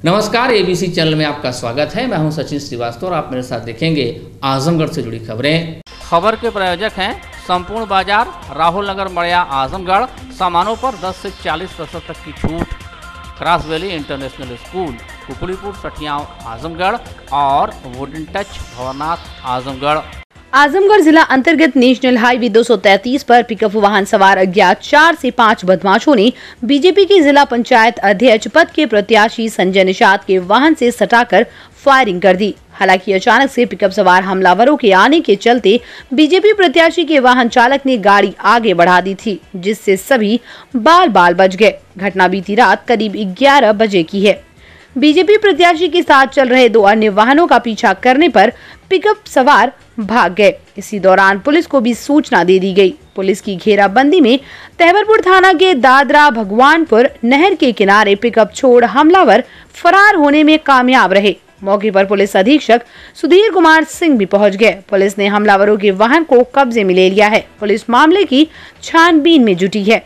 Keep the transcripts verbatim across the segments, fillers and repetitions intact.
नमस्कार, ABC channel में आपका स्वागत है। मैं हूं सचिन श्रीवास्तव और आप मेरे साथ देखेंगे आजमगढ़ से जुड़ी खबरें। खबर के प्रायोजक हैं संपूर्ण बाजार, राहुल नगर, मड़िया, आजमगढ़। सामानों पर दस से चालीस प्रतिशत तक की छूट। Cross Valley International School, Kukdipur, Sathiyaon, Azamgarh और वुडन टच, भवनाथ, आजमगढ़। आजमगढ़ जिला अंतर्गत नेशनल हाईवे दो सौ तैंतीस पर पिकअप वाहन सवार अज्ञात चार से पाँच बदमाशों ने बीजेपी की जिला पंचायत अध्यक्ष पद के प्रत्याशी संजय निषाद के वाहन से सटाकर फायरिंग कर दी। हालांकि अचानक से पिकअप सवार हमलावरों के आने के चलते बीजेपी प्रत्याशी के वाहन चालक ने गाड़ी आगे बढ़ा दी थी, जिससे सभी बाल बाल बच गए। घटना बीती रात करीब ग्यारह बजे की है। बीजेपी प्रत्याशी के साथ चल रहे दो अन्य वाहनों का पीछा करने पर पिकअप सवार भाग गए। इसी दौरान पुलिस को भी सूचना दे दी गई। पुलिस की घेराबंदी में तहवरपुर थाना के दादरा भगवानपुर नहर के किनारे पिकअप छोड़ हमलावर फरार होने में कामयाब रहे। मौके पर पुलिस अधीक्षक सुधीर कुमार सिंह भी पहुंच गए। पुलिस ने हमलावरों के वाहन को कब्जे में ले लिया है। पुलिस मामले की छानबीन में जुटी है।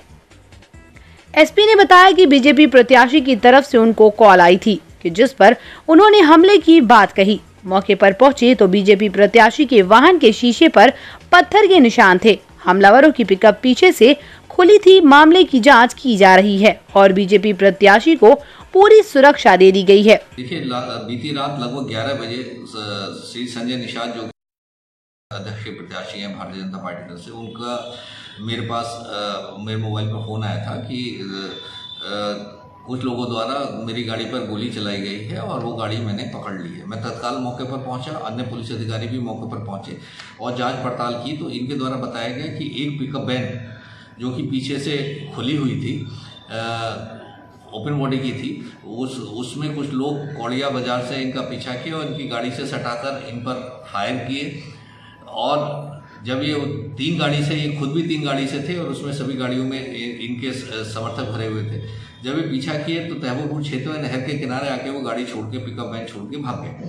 एसपी ने बताया कि बीजेपी प्रत्याशी की तरफ से उनको कॉल आई थी कि जिस पर उन्होंने हमले की बात कही। मौके पर पहुंचे तो बीजेपी प्रत्याशी के वाहन के शीशे पर पत्थर के निशान थे। हमलावरों की पिकअप पीछे से खुली थी। मामले की जांच की जा रही है और बीजेपी प्रत्याशी को पूरी सुरक्षा दे दी गई है। देखिए, बीती रात लगभग ग्यारह बजे श्री संजय निषाद जो अध्यक्ष प्रत्याशी हैं भारतीय जनता पार्टी तरफ से, उनका मेरे पास आ, मेरे मोबाइल पर फोन आया था कि आ, कुछ लोगों द्वारा मेरी गाड़ी पर गोली चलाई गई है और वो गाड़ी मैंने पकड़ ली है। मैं तत्काल मौके पर पहुंचा, अन्य पुलिस अधिकारी भी मौके पर पहुंचे और जांच पड़ताल की तो इनके द्वारा बताया गया कि एक पिकअप वैन जो कि पीछे से खुली हुई थी, ओपन बॉडी की थी, उस उसमें कुछ लोग कौड़िया बाजार से इनका पीछा किया और इनकी गाड़ी से सटाकर इन पर फायर किए। और जब ये तीन गाड़ी से, ये खुद भी तीन गाड़ी से थे और उसमें सभी गाड़ियों में इनके समर्थक भरे हुए थे। जब ये पीछा किए तो तहवरपुर क्षेत्र में नहर के किनारे आके वो गाड़ी छोड़ के, पिकअप वैन छोड़ के भाग गए।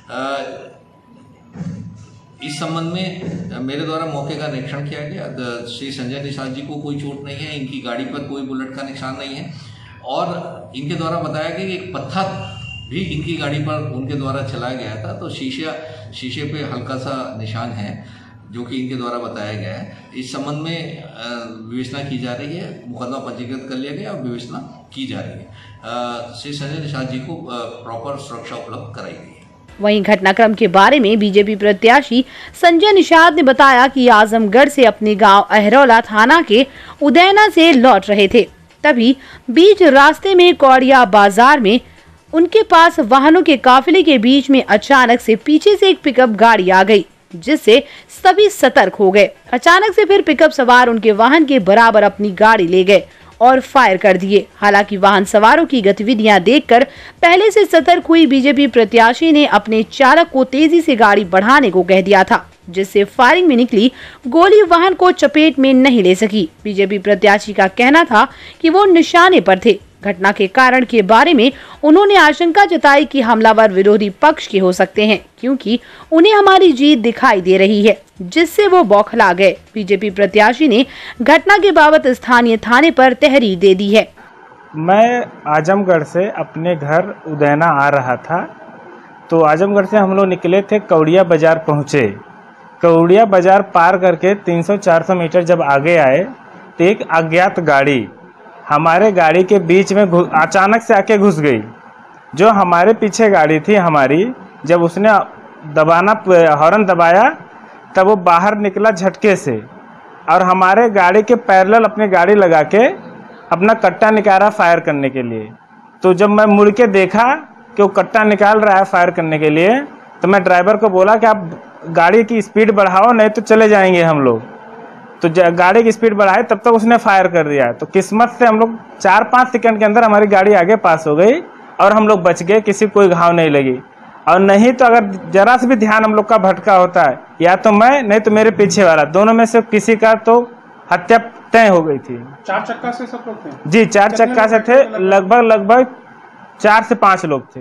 इस संबंध में मेरे द्वारा मौके का निरीक्षण किया गया। श्री संजय निषाद जी को कोई चोट नहीं है, इनकी गाड़ी पर कोई बुलेट का निशान नहीं है और इनके द्वारा बताया गया कि एक पत्थर भी इनकी गाड़ी पर उनके द्वारा चलाया गया था, तो शीशा शीशे पे हल्का सा निशान है जो कि इनके द्वारा बताया गया है। इस संबंध में विवेचना की जा रही है, मुकदमा पंजीकृत कर लिया गया और विवेचना की जा रही है। श्री संजय निषाद जी को प्रॉपर सुरक्षा उपलब्ध कराई गई है। वहीं घटनाक्रम के बारे में बीजेपी प्रत्याशी संजय निषाद ने बताया कि आजमगढ़ से अपने गांव अहरौला थाना के उदैना से लौट रहे थे। तभी बीच रास्ते में कौड़िया बाजार में उनके पास वाहनों के काफिले के बीच में अचानक से पीछे से एक पिकअप गाड़ी आ गई, जिससे सभी सतर्क हो गए। अचानक से फिर पिकअप सवार उनके वाहन के बराबर अपनी गाड़ी ले गए और फायर कर दिए। हालांकि वाहन सवारों की गतिविधियां देखकर पहले से सतर्क हुई बीजेपी प्रत्याशी ने अपने चालक को तेजी से गाड़ी बढ़ाने को कह दिया था, जिससे फायरिंग में निकली गोली वाहन को चपेट में नहीं ले सकी। बीजेपी प्रत्याशी का कहना था कि वो निशाने पर थे। घटना के कारण के बारे में उन्होंने आशंका जताई कि हमलावर विरोधी पक्ष के हो सकते हैं, क्योंकि उन्हें हमारी जीत दिखाई दे रही है, जिससे वो बौखला गए। बीजेपी प्रत्याशी ने घटना के बाबत स्थानीय थाने पर तहरीर दे दी है। मैं आजमगढ़ से अपने घर उदैना आ रहा था, तो आजमगढ़ से हम लोग निकले थे, कौड़िया बाजार पहुँचे। कौड़िया बाजार पार करके तीन सौ चार सौ मीटर जब आगे आए तो एक अज्ञात गाड़ी हमारे गाड़ी के बीच में अचानक से आके घुस गई। जो हमारे पीछे गाड़ी थी हमारी, जब उसने दबाना हॉर्न दबाया तब वो बाहर निकला झटके से और हमारे गाड़ी के पैरेलल अपनी गाड़ी लगा के अपना कट्टा निकाला फायर करने के लिए। तो जब मैं मुड़ के देखा कि वो कट्टा निकाल रहा है फायर करने के लिए, तो मैं ड्राइवर को बोला कि आप गाड़ी की स्पीड बढ़ाओ, नहीं तो चले जाएंगे हम लोग। तो गाड़ी की स्पीड बढ़ाई, तब तक उसने फायर कर दिया। तो किस्मत से हम लोग चार पाँच सेकंड के अंदर हमारी गाड़ी आगे पास हो गई और हम लोग बच गए, किसी कोई घाव नहीं लगी। और नहीं तो अगर जरा से भी ध्यान हम लोग का भटका होता है, या तो मैं नहीं तो मेरे पीछे वाला, दोनों में से किसी का तो हत्या तय हो गई थी। चार चक्का से सब लोग थे? जी, चार चक्का से थे, लगभग लगभग चार से पाँच लोग थे।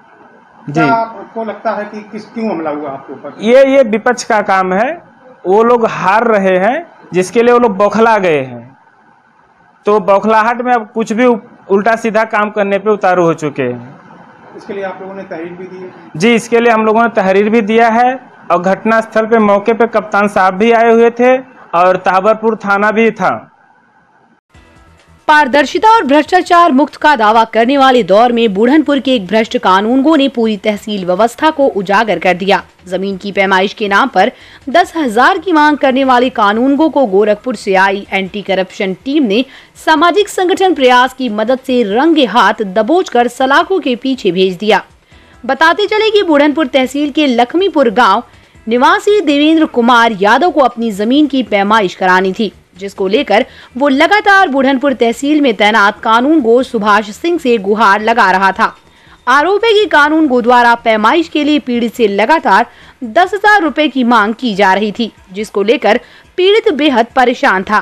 जी, आपको लगता है कि किस क्यों हमला हुआ आपके ऊपर? ये ये विपक्ष का काम है। वो लोग हार रहे हैं, जिसके लिए वो लोग बौखला गए हैं। तो बौखलाहट में अब कुछ भी उल्टा सीधा काम करने पे उतारू हो चुके हैं। इसके लिए आप लोगों ने तहरीर भी दी है? जी, इसके लिए हम लोगों ने तहरीर भी दिया है और घटना स्थल पे मौके पे कप्तान साहब भी आए हुए थे और ताबरपुर थाना भी था। पारदर्शिता और भ्रष्टाचार मुक्त का दावा करने वाले दौर में बुढ़नपुर के एक भ्रष्ट कानूनगो ने पूरी तहसील व्यवस्था को उजागर कर दिया। जमीन की पैमाइश के नाम पर दस हजार की मांग करने वाले कानूनगो को गोरखपुर से आई एंटी करप्शन टीम ने सामाजिक संगठन प्रयास की मदद से रंगे हाथ दबोचकर सलाखों के पीछे भेज दिया। बताते चले कि बुढ़नपुर तहसील के लक्ष्मीपुर गाँव निवासी देवेंद्र कुमार यादव को अपनी जमीन की पैमाइश करानी थी, जिसको लेकर वो लगातार बुढ़नपुर तहसील में तैनात कानूनगो सुभाष सिंह से गुहार लगा रहा था। आरोप है कि कानूनगो द्वारा पैमाइश के लिए पीड़ित से लगातार दस हजार रुपए की मांग की जा रही थी, जिसको लेकर पीड़ित बेहद परेशान था।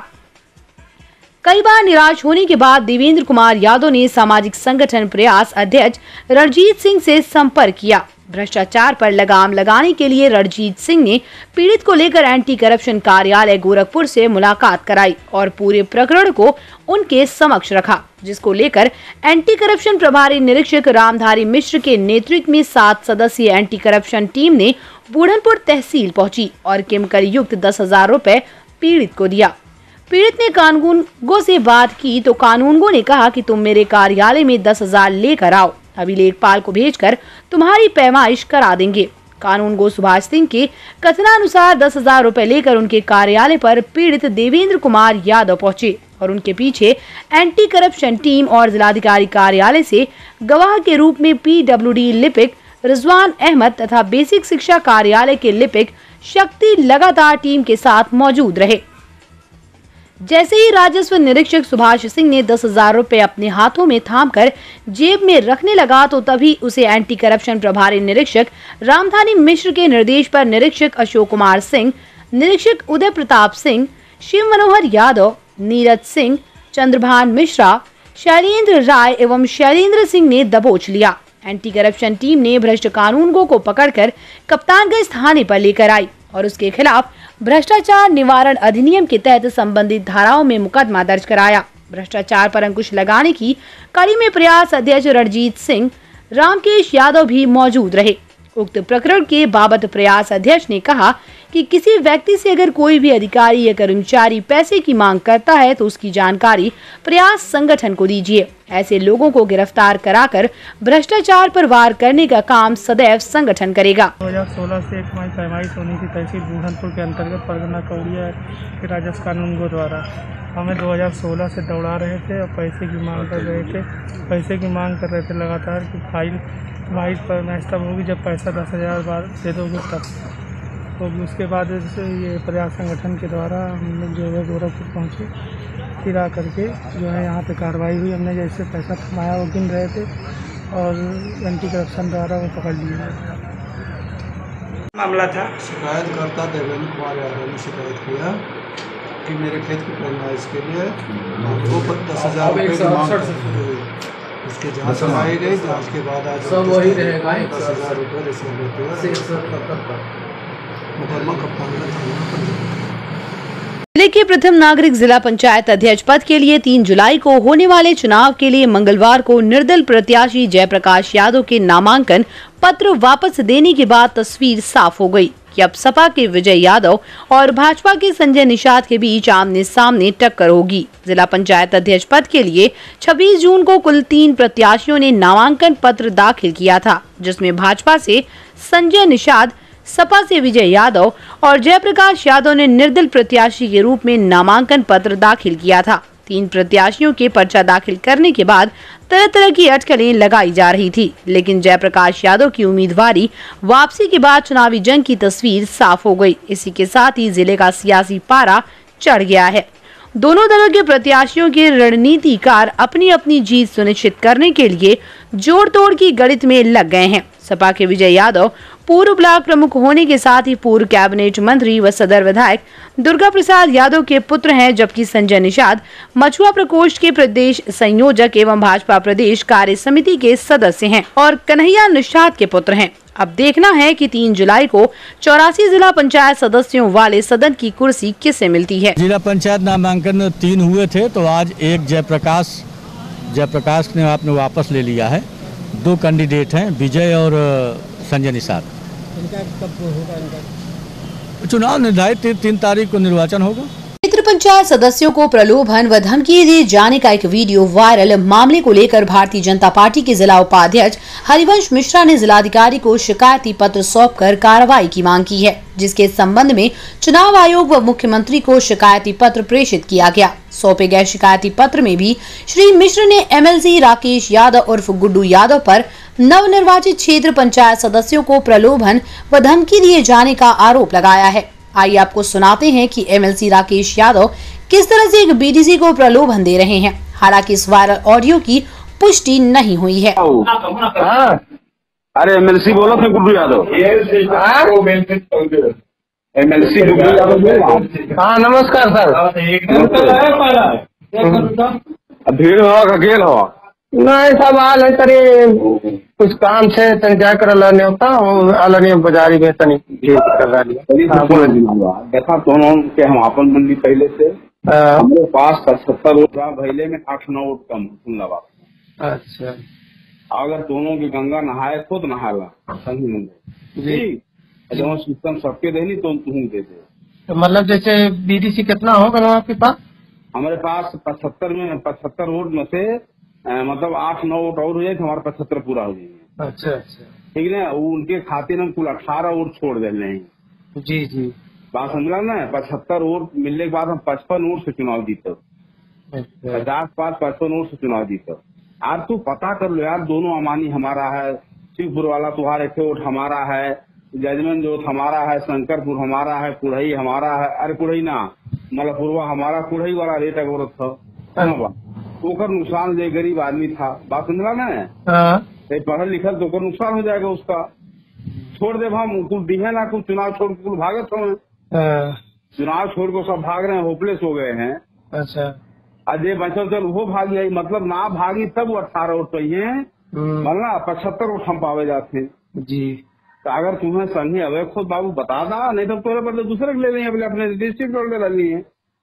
कई बार निराश होने के बाद देवेंद्र कुमार यादव ने सामाजिक संगठन प्रयास अध्यक्ष रणजीत सिंह से संपर्क किया। भ्रष्टाचार पर लगाम लगाने के लिए रणजीत सिंह ने पीड़ित को लेकर एंटी करप्शन कार्यालय गोरखपुर से मुलाकात कराई और पूरे प्रकरण को उनके समक्ष रखा, जिसको लेकर एंटी करप्शन प्रभारी निरीक्षक रामधारी मिश्र के नेतृत्व में सात सदस्यीय एंटी करप्शन टीम ने बुढ़नपुर तहसील पहुंची और केमिकल युक्त दस हजार रूपए पीड़ित को दिया। पीड़ित ने कानूनगो से बात की तो कानूनगो ने कहा कि तुम मेरे कार्यालय में दस हजार लेकर आओ, अभी लेखपाल को भेजकर तुम्हारी पैमाइश करा देंगे। कानूनगो सुभाष सिंह के कथनानुसार दस हजार रूपए लेकर उनके कार्यालय पर पीड़ित देवेंद्र कुमार यादव पहुंचे और उनके पीछे एंटी करप्शन टीम और जिलाधिकारी कार्यालय से गवाह के रूप में पीडब्ल्यूडी लिपिक रिजवान अहमद तथा बेसिक शिक्षा कार्यालय के लिपिक शक्ति लगातार टीम के साथ मौजूद रहे। जैसे ही राजस्व निरीक्षक सुभाष सिंह ने दस हजार रूपए अपने हाथों में थामकर जेब में रखने लगा तो तभी उसे एंटी करप्शन प्रभारी निरीक्षक रामधारी मिश्र के निर्देश पर निरीक्षक अशोक कुमार सिंह, निरीक्षक उदय प्रताप सिंह, शिव मनोहर यादव, नीरज सिंह, चंद्रभान मिश्रा, शैलेंद्र राय एवं शैलेंद्र सिंह ने दबोच लिया। एंटी करप्शन टीम ने भ्रष्ट कानूनगो को पकड़कर कप्तानगंज थाने पर लेकर आई और उसके खिलाफ भ्रष्टाचार निवारण अधिनियम के तहत संबंधित धाराओं में मुकदमा दर्ज कराया। भ्रष्टाचार पर अंकुश लगाने की कड़ी में प्रयास अध्यक्ष रणजीत सिंह, रामकेश यादव भी मौजूद रहे। उक्त प्रकरण के बाबत प्रयास अध्यक्ष ने कहा कि किसी व्यक्ति से अगर कोई भी अधिकारी या कर्मचारी पैसे की मांग करता है तो उसकी जानकारी प्रयास संगठन को दीजिए। ऐसे लोगों को गिरफ्तार कराकर भ्रष्टाचार पर वार करने का काम सदैव संगठन करेगा। दो हजार सोलह से एक माई पैमाइश होनी थी तहसील बुढ़नपुर के अंतर्गत परगना कौड़िया के राजस्व कानूनगो द्वारा। हमें दो हजार सोलह से दौड़ा रहे थे और पैसे की मांग कर रहे थे पैसे की मांग कर रहे थे लगातार कि फाइल माइल पर मैच तब होगी जब पैसा दस हज़ार बार दे दोगे तब। तो उसके बाद ये प्रयास संगठन के द्वारा हम लोग जो है गोरखपुर पहुँचे, फिर आ करके जो है यहाँ पे कार्रवाई हुई। हमने जैसे पैसा थमाया वो गिन रहे थे और एंटी करप्शन द्वारा वो पकड़ लिए। मामला था शिकायतकर्ता देवेंद्र कुमार यादव ने शिकायत किया कि मेरे खेत की पैमाइश के लिए वो दस हज़ार रुपये की मांग, इसके जांच कराई गई। जांच के बाद आज सब वही रहेगा दस हज़ार रुपये रिसीव लेते मुकदमा कप्तान। जिले के प्रथम नागरिक जिला पंचायत अध्यक्ष पद के लिए तीन जुलाई को होने वाले चुनाव के लिए मंगलवार को निर्दल प्रत्याशी जयप्रकाश यादव के नामांकन पत्र वापस देने के बाद तस्वीर साफ हो गई कि अब सपा के विजय यादव और भाजपा के संजय निषाद के बीच आमने सामने टक्कर होगी। जिला पंचायत अध्यक्ष पद के लिए छब्बीस जून को कुल तीन प्रत्याशियों ने नामांकन पत्र दाखिल किया था, जिसमें भाजपा से संजय निषाद, सपा से विजय यादव और जयप्रकाश यादव ने निर्दल प्रत्याशी के रूप में नामांकन पत्र दाखिल किया था। तीन प्रत्याशियों के पर्चा दाखिल करने के बाद तरह तरह की अटकलें लगाई जा रही थी, लेकिन जयप्रकाश यादव की उम्मीदवारी वापसी के बाद चुनावी जंग की तस्वीर साफ हो गई। इसी के साथ ही जिले का सियासी पारा चढ़ गया है। दोनों दलों के प्रत्याशियों के रणनीतिकार अपनी अपनी जीत सुनिश्चित करने के लिए जोड़ तोड़ की गणित में लग गए हैं। सपा के विजय यादव पूर्व ब्लॉक प्रमुख होने के साथ ही पूर्व कैबिनेट मंत्री व सदर विधायक दुर्गा प्रसाद यादव के पुत्र हैं, जबकि संजय निषाद मछुआ प्रकोष्ठ के प्रदेश संयोजक एवं भाजपा प्रदेश कार्य समिति के सदस्य हैं और कन्हैया निषाद के पुत्र हैं। अब देखना है कि तीन जुलाई को चौरासी जिला पंचायत सदस्यों वाले सदन की कुर्सी किसे मिलती है। जिला पंचायत नामांकन तीन हुए थे तो आज एक जयप्रकाश जयप्रकाश ने आपने वापस ले लिया है दो कैंडिडेट हैं, विजय और संजय निषाद। इनका कब होगा इनका चुनाव निर्धारित ती, तीन तारीख को निर्वाचन होगा। क्षेत्र पंचायत सदस्यों को प्रलोभन व धमकी दिए जाने का एक वीडियो वायरल। मामले को लेकर भारतीय जनता पार्टी के जिला उपाध्यक्ष हरिवंश मिश्रा ने जिलाधिकारी को शिकायती पत्र सौंपकर कार्रवाई की मांग की है, जिसके संबंध में चुनाव आयोग व मुख्यमंत्री को शिकायती पत्र प्रेषित किया गया। सौंपे गए शिकायती पत्र में भी श्री मिश्र ने एमएलसी राकेश यादव उर्फ गुड्डू यादव पर नवनिर्वाचित क्षेत्र पंचायत सदस्यों को प्रलोभन व धमकी दिए जाने का आरोप लगाया है। आइए आपको सुनाते हैं कि एमएलसी राकेश यादव किस तरह से एक बीडीसी को प्रलोभन दे रहे हैं। हालांकि इस वायरल ऑडियो की पुष्टि नहीं हुई है। अरे एमएलसी बोलो थे गुड्डू यादव। एमएलसी गुड्डू यादव। हाँ नमस्कार सर। भीड़ हो अकेल हो नहीं सब आल है तरी कुछ काम से तनी जा कर होता अलग बाजारी में तनी कर रहा देखा दोनों के हम अपन मंडी पहले से हमारे पास पचहत्तर वोट भैले में आठ नौ वोट कम सुन लगा। अच्छा अगर दोनों की गंगा नहाए खुद नहाला सही मंदिर जी जब सिस्टम सबके देनी तो तुम दे दे। तो मतलब जैसे बीडीसी कितना होगा आपके पास? हमारे पास पचहत्तर में पचहत्तर वोट में से आ, मतलब आठ नौ वोट और हो जाए तो हमारे पचहत्तर पूरा हो जाएंगे। अच्छा अच्छा ठीक है। उनके खाते में कुल अठारह वोट छोड़ दे रहे हैं। जी जी बात समझा ना। पचहत्तर वोट मिलने के बाद हम पचपन वोट से चुनाव जीते। पचास पाँच पचपन वोट से चुनाव जीते। यार तू पता कर लो यार दोनों अमानी हमारा है, शिवपुर वाला तुम्हारे एक वोट हमारा है, जजमन जो हमारा है, शंकरपुर हमारा है, कुढ़ई हमारा है। अरे कुढ़ई ना मलपुरवा हमारा, कुढ़ई वाला रेट अगर था ओकर नुकसान जो गरीब आदमी था। बात समझला ना। पढ़ल लिखल तो नुकसान हो जाएगा उसका। छोड़ दे हम कुछ दिहे ना कुछ चुनाव छोड़ के कुछ भागत हो। चुनाव छोड़ के सब भाग रहे हैं, होपलेस हो गए हैं। अच्छा अजय बचल चल वो भागी आई मतलब ना भागी तब वो अठारह वोट चाहिए वरना पचहत्तर वोट हम पावे जाते जी। तो अगर तुम्हें संगी अवे खुद बाबू बता दा नहीं तो तोरे बदले दूसरे ले लेंगे अपने अपने डिस्ट्रिक्ट रोड ले रही है।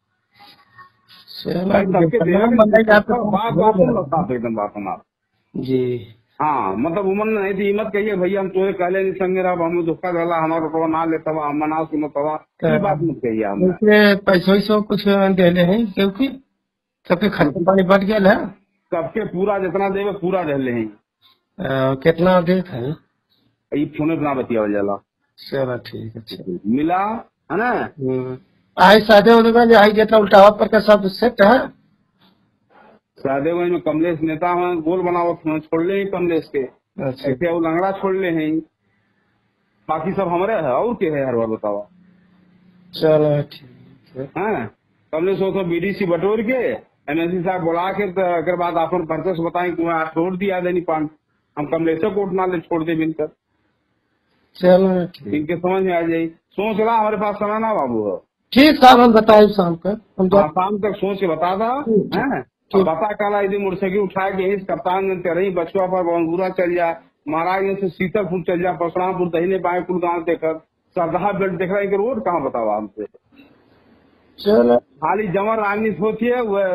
एकदम बात हमारा जी। हाँ मतलब उमर नहीं थी हिम्मत कहिए भैया हम तुम्हें कहले नहीं संगे रहा हम धोखा डाला हमारा तो ना लेता हुआ हम ना सुनो तवा बात मत कहिए। हम पैसों सो कुछ देले हैं क्योंकि सबके खर्चा पानी बढ़ गया है। सबके पूरा जितना देवे पूरा रहले हैं। कितना देख है ये फोन इतना बतिया जाला। चलो ठीक है मिला है ना। आई सादे होने आई जितना उल्टावा पर का सब सेट है। सादे में कमलेश नेता है गोल बनाओ छोड़ ले कमलेश के। ऐसे वो लंगड़ा छोड़ ले हैं बाकी सब हमारे है और क्या है हर बार बतावा। चलो ठीक है कमलेश हो बीडीसी बटोर के एमएलसी साहब बुला के अगर बाद अपन परचेस बताएं कि मैं छोड़ दिया देनी पान हम कमलेश कोर्ट ना ले छोड़ दे मिलकर। चलो इनके समझ में आ जाये। सोच रहा हमारे पास समय ना बाबू है। ठीक साहब हम बताए शाम का हम शाम तक सोच के बता दा है। बता काला यदि मोटरसाइकिल उठा के यही कप्तान रही बचुआ पर बंगूरा चल जा महाराज से सीतापुर चल जा परशुरामपुर दहीने बाएं कुल गाँव देखकर सरदाहा बेल्ट देख रहा है रोड कहाँ बतावा हमसे। चलो खाली जमा राजनीति होती है वह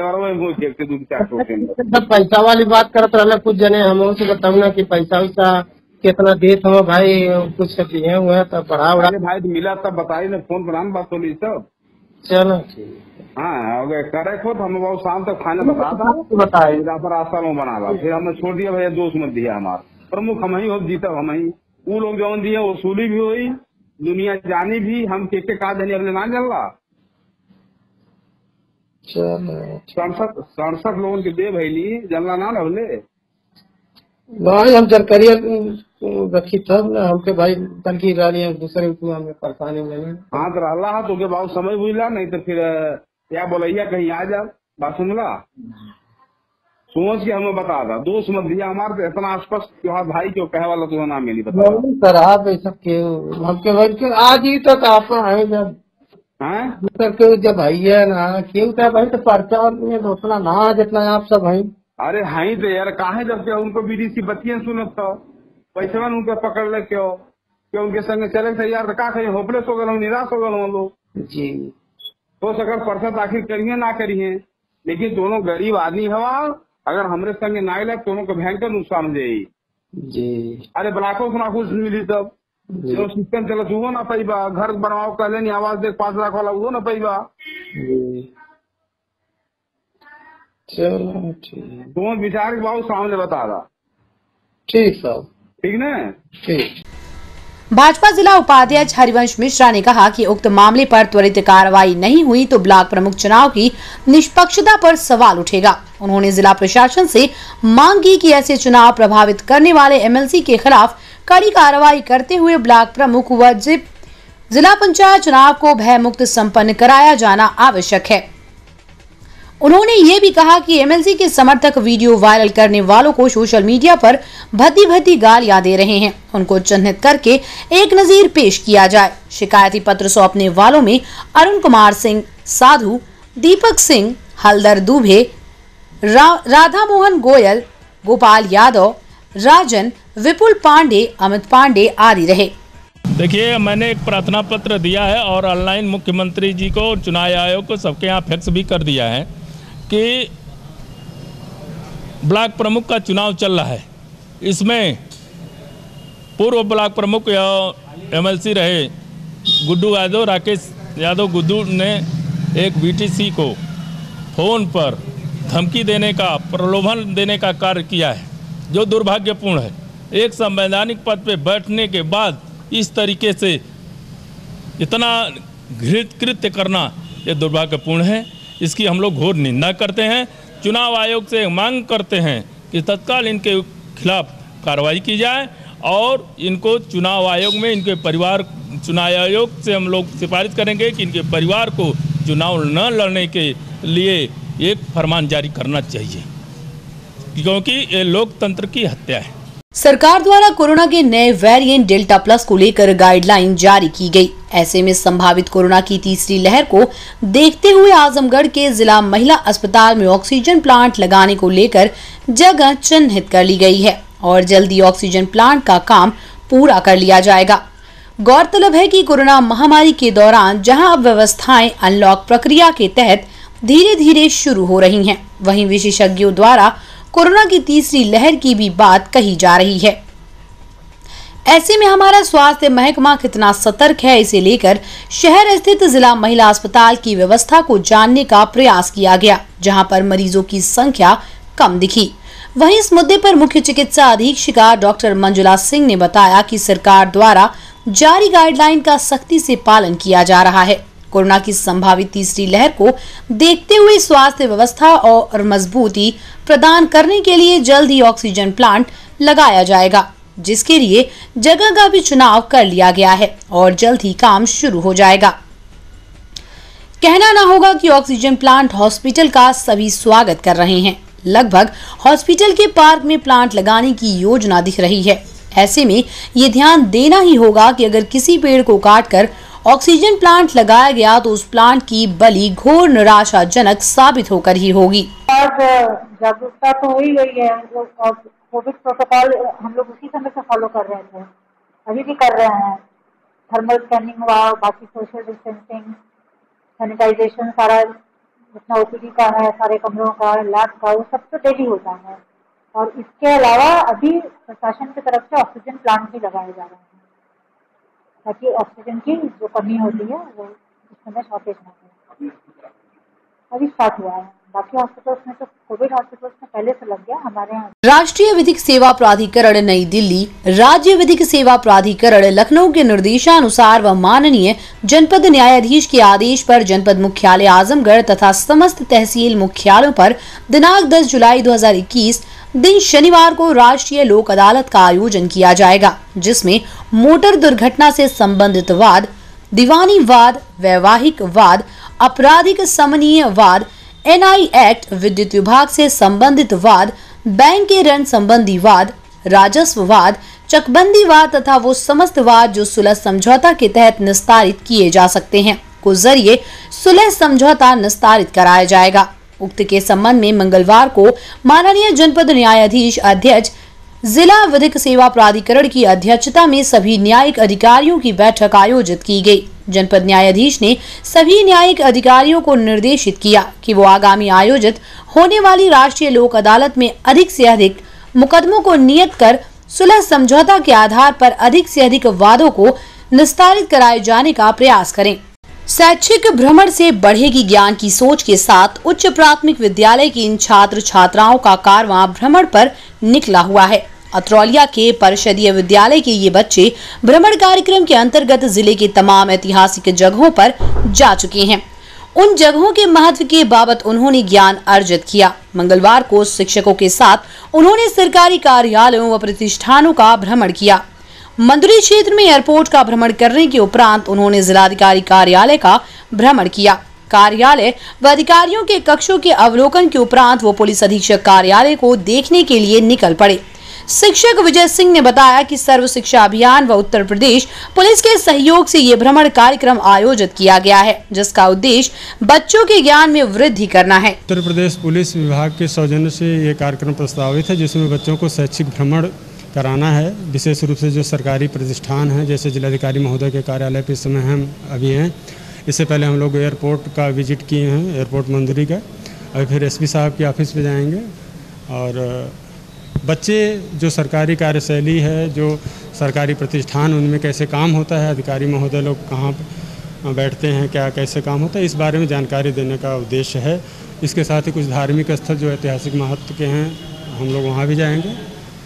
पैसा वाली बात करते रहे कुछ जने हम बताऊंगा की पैसा वैसा कितना देत हो भाई कुछ दिए हुए तो बढ़ा उड़ा भाई मिला तब बताई ना फोन पर बात होली सब। चलो हाँ अगर करे खो हम बहुत शाम तक फाइनल बता बताए पर आशा में बना ला फिर हमने छोड़ दिया भैया दोस्त मत दिया हमारा प्रमुख हम ही हो जीता हम ही वो लोग जो दिए वसूली भी हुई दुनिया जानी भी हम के के का देनी अगले ना जल रहा। सड़सठ सड़सठ लोगों के दे भैली जलना ना लगले भाई हम जानकारी रखी तब ना हमके भाई तनकी रही दूसरे हमें परेशानी नहीं। हाँ तो रहा तो के बाबू समय बुझला नहीं तो फिर क्या बोलैया कहीं आ जा बात सुनला सोच के हमें बता दा दोस्त मत दिया हमारे तो इतना आसपास त्योहार भाई क्यों कहे वाला तो ना मिली बता सर आप ऐसा क्यों हमके भाई आज ही तक आप आए जब है जब भाई है ना क्यों क्या भाई तो पर्चा में उतना ना जितना आप सब भाई। अरे हाई तो यार काहे जब क्या उनको बीडीसी बतिया सुनत तो पैसा उनके पकड़ ले क्यों क्यों उनके संग चले थे यार का कहीं होपलेस हो गए निराश हो गए लोग जी। हो सकर परसत आखिर करिए ना करिए लेकिन दोनों गरीब आदमी हवा अगर हमरे संगे ना आइला तो उनको भयंकर नुकसान हो जाई जी। अरे ब्लाकों को ना कुछ मिली तब जो सिस्टम चला वो ना पाइबा, घर बनवाओ कहले नहीं आवाज देख पांच लाख वाला वो ना पाइबा। चलो ठीक, तुम विचार के बाबू सामने बता रहा। ठीक साहब, ठीक ना, ठीक। भाजपा जिला उपाध्यक्ष हरिवंश मिश्रा ने कहा कि उक्त मामले पर त्वरित कार्रवाई नहीं हुई तो ब्लॉक प्रमुख चुनाव की निष्पक्षता पर सवाल उठेगा। उन्होंने जिला प्रशासन से मांग की कि ऐसे चुनाव प्रभावित करने वाले एमएलसी के खिलाफ कड़ी कार्रवाई करते हुए ब्लॉक प्रमुख व जिला पंचायत चुनाव को भयमुक्त संपन्न कराया जाना आवश्यक है। उन्होंने ये भी कहा कि एमएलसी के समर्थक वीडियो वायरल करने वालों को सोशल मीडिया पर भद्दी भद्दी गालियां दे रहे हैं, उनको चिन्हित करके एक नजीर पेश किया जाए। शिकायती पत्र सौंपने वालों में अरुण कुमार सिंह साधु, दीपक सिंह, हलदर दुबे, रा, राधा मोहन गोयल, गोपाल यादव, राजन, विपुल पांडे, अमित पांडे आदि रहे। देखिए, मैंने एक प्रार्थना पत्र दिया है और ऑनलाइन मुख्यमंत्री जी को, चुनाव आयोग को, सबके यहाँ फैक्स भी कर दिया है कि ब्लॉक प्रमुख का चुनाव चल रहा है। इसमें पूर्व ब्लॉक प्रमुख या एमएलसी रहे गुड्डू यादव, राकेश यादव गुड्डू ने एक बीटीसी को फोन पर धमकी देने का, प्रलोभन देने का कार्य किया है, जो दुर्भाग्यपूर्ण है। एक संवैधानिक पद पे बैठने के बाद इस तरीके से इतना घृणित कृत्य करना ये दुर्भाग्यपूर्ण है। इसकी हम लोग घोर निंदा करते हैं। चुनाव आयोग से मांग करते हैं कि तत्काल इनके खिलाफ कार्रवाई की जाए और इनको चुनाव आयोग में, इनके परिवार, चुनाव आयोग से हम लोग सिफारिश करेंगे कि इनके परिवार को चुनाव न लड़ने के लिए एक फरमान जारी करना चाहिए, क्योंकि ये लोकतंत्र की हत्या है। सरकार द्वारा कोरोना के नए वेरिएंट डेल्टा प्लस को लेकर गाइडलाइन जारी की गई। ऐसे में संभावित कोरोना की तीसरी लहर को देखते हुए आजमगढ़ के जिला महिला अस्पताल में ऑक्सीजन प्लांट लगाने को लेकर जगह चिन्हित कर ली गई है और जल्दी ऑक्सीजन प्लांट का काम पूरा कर लिया जाएगा। गौरतलब है कि कोरोना महामारी के दौरान जहां अब व्यवस्थाएं अनलॉक प्रक्रिया के तहत धीरे धीरे शुरू हो रही हैं, वहीं विशेषज्ञों द्वारा कोरोना की तीसरी लहर की भी बात कही जा रही है। ऐसे में हमारा स्वास्थ्य महकमा कितना सतर्क है, इसे लेकर शहर स्थित जिला महिला अस्पताल की व्यवस्था को जानने का प्रयास किया गया, जहां पर मरीजों की संख्या कम दिखी। वहीं इस मुद्दे पर मुख्य चिकित्सा अधीक्षिका डॉक्टर मंजुला सिंह ने बताया कि सरकार द्वारा जारी गाइडलाइन का सख्ती से पालन किया जा रहा है। कोरोना की संभावित तीसरी लहर को देखते हुए स्वास्थ्य व्यवस्था और मजबूती प्रदान करने के लिए जल्द ही ऑक्सीजन प्लांट लगाया जाएगा, जिसके लिए जगह का भी चुनाव कर लिया गया है और जल्द ही काम शुरू हो जाएगा। कहना ना होगा कि ऑक्सीजन प्लांट हॉस्पिटल का सभी स्वागत कर रहे हैं। लगभग हॉस्पिटल के पार्क में प्लांट लगाने की योजना दिख रही है। ऐसे में ये ध्यान देना ही होगा कि अगर किसी पेड़ को काटकर ऑक्सीजन प्लांट लगाया गया तो उस प्लांट की बलि घोर निराशाजनक साबित होकर ही होगी। जागरूकता तो हो ही गई है, कोविड प्रोटोकॉल हम लोग उसी समय से फॉलो कर रहे थे, अभी भी कर रहे हैं। थर्मल स्कैनिंग हुआ, बाकी सोशल डिस्टेंसिंग, सैनिटाइजेशन, सारा जितना ओपीडी का है, सारे कमरों का, लैब का, वो सब तो डेली होता है। और इसके अलावा अभी प्रशासन की तरफ से ऑक्सीजन प्लांट भी लगाए जा रहे हैं ताकि ऑक्सीजन की जो कमी होती है वो इस समय शॉर्टेज ना हो। अभी स्टार्ट हुआ है, बाकी हॉस्पिटल्स में तो कोविड हॉस्पिटल्स में पहले से लग गया। हमारे यहाँ राष्ट्रीय विधिक सेवा प्राधिकरण नई दिल्ली, राज्य विधिक सेवा प्राधिकरण लखनऊ के निर्देशानुसार व माननीय जनपद न्यायाधीश के आदेश पर जनपद मुख्यालय आजमगढ़ तथा समस्त तहसील मुख्यालयों पर दिनांक दस जुलाई दो हजार इक्कीस दिन शनिवार को राष्ट्रीय लोक अदालत का आयोजन किया जाएगा, जिसमें मोटर दुर्घटना से संबंधित वाद, दीवानी वाद, वैवाहिक वाद, आपराधिक समनीय वाद, एनआई एक्ट, विद्युत विभाग से संबंधित वाद, बैंक के ऋण संबंधी वाद, राजस्व वाद, चकबंदी वाद तथा वो समस्त वाद जो सुलह समझौता के तहत निस्तारित किए जा सकते हैं को जरिए सुलह समझौता निस्तारित कराया जाएगा। उक्त के संबंध में मंगलवार को माननीय जनपद न्यायाधीश अध्यक्ष जिला विधिक सेवा प्राधिकरण की अध्यक्षता में सभी न्यायिक अधिकारियों की बैठक आयोजित की गई। जनपद न्यायाधीश ने सभी न्यायिक अधिकारियों को निर्देशित किया कि वो आगामी आयोजित होने वाली राष्ट्रीय लोक अदालत में अधिक से अधिक मुकदमों को नियत कर सुलह समझौता के आधार पर अधिक से अधिक वादों को निस्तारित कराए जाने का प्रयास करें। शैक्षिक भ्रमण से बढ़ेगी ज्ञान की सोच के साथ उच्च प्राथमिक विद्यालय के इन छात्र छात्राओं का कारवां भ्रमण पर निकला हुआ है। अतरौलिया के परिषदीय विद्यालय के ये बच्चे भ्रमण कार्यक्रम के अंतर्गत जिले के तमाम ऐतिहासिक जगहों पर जा चुके हैं। उन जगहों के महत्व के बाबत उन्होंने ज्ञान अर्जित किया। मंगलवार को शिक्षकों के साथ उन्होंने सरकारी कार्यालयों व प्रतिष्ठानों का भ्रमण किया। मंदुरी क्षेत्र में एयरपोर्ट का भ्रमण करने के उपरांत उन्होंने जिलाधिकारी कार्यालय का भ्रमण किया। कार्यालय व अधिकारियों के कक्षों के अवलोकन के उपरांत वो पुलिस अधीक्षक कार्यालय को देखने के लिए निकल पड़े। शिक्षक विजय सिंह ने बताया कि सर्व शिक्षा अभियान व उत्तर प्रदेश पुलिस के सहयोग से ये भ्रमण कार्यक्रम आयोजित किया गया है, जिसका उद्देश्य बच्चों के ज्ञान में वृद्धि करना है। उत्तर प्रदेश पुलिस विभाग के सौजन्य से ये कार्यक्रम प्रस्तावित है, जिसमें बच्चों को शैक्षिक भ्रमण कराना है। विशेष रूप से जो सरकारी प्रतिष्ठान है, जैसे जिलाधिकारी महोदय के कार्यालय पे इस समय हम अभी हैं। इससे पहले हम लोग एयरपोर्ट का विजिट किए हैं, एयरपोर्ट मंदुरी का, और फिर एसपी साहब के ऑफिस पे जाएंगे। और बच्चे जो सरकारी कार्यशैली है, जो सरकारी प्रतिष्ठान, उनमें कैसे काम होता है, अधिकारी महोदय लोग कहाँ बैठते हैं, क्या कैसे काम होता है, इस बारे में जानकारी देने का उद्देश्य है। इसके साथ ही कुछ धार्मिक स्थल जो ऐतिहासिक महत्व के हैं, हम लोग वहाँ भी जाएंगे।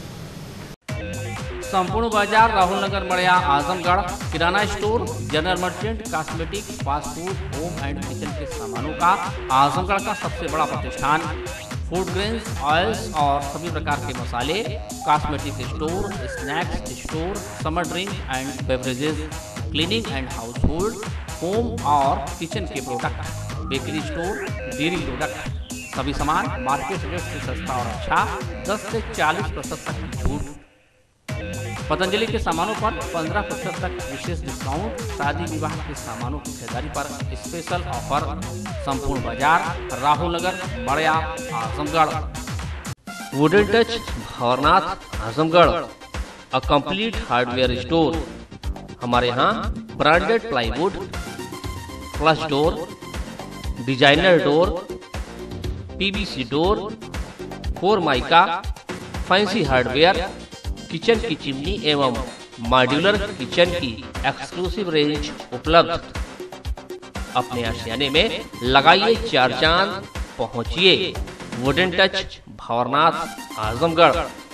संपूर्ण बाजार, राहुल नगर मड़िया, आजमगढ़, किराना store, general merchant, cosmetic, fast food, home and kitchen के सामानों का आजमगढ़ का सबसे बड़ा प्रतिष्ठान। फूड ग्रेन्स, ऑयल्स और सभी प्रकार के मसाले, cosmetic store, snacks store, summer drink and beverages, cleaning and household, home और किचन के product, bakery store, dairy product, सभी सामान मार्केट रेट से सस्ता और अच्छा, दस से चालीस प्रतिशत तक की छूट। पतंजलि के सामानों पर पंद्रह प्रतिशत तक विशेष डिस्काउंट। शादी विवाह के सामानों की खरीदारी पर special offer. Sampurna Bazar, Rahul Nagar, Madiya, Azamgarh. Wooden Touch, Bhanwarnath, Azamgarh, a complete hardware store. हमारे यहाँ branded plywood, flush door, designer door, PVC door, Formica, fancy hardware, kitchen की चिमनी एवं मॉड्यूलर किचन की एक्सक्लूसिव रेंज उपलब्ध। अपने आशियाने में लगाइए चार चांद, पहुंचिए वुडन टच, भंवरनाथ, आजमगढ़।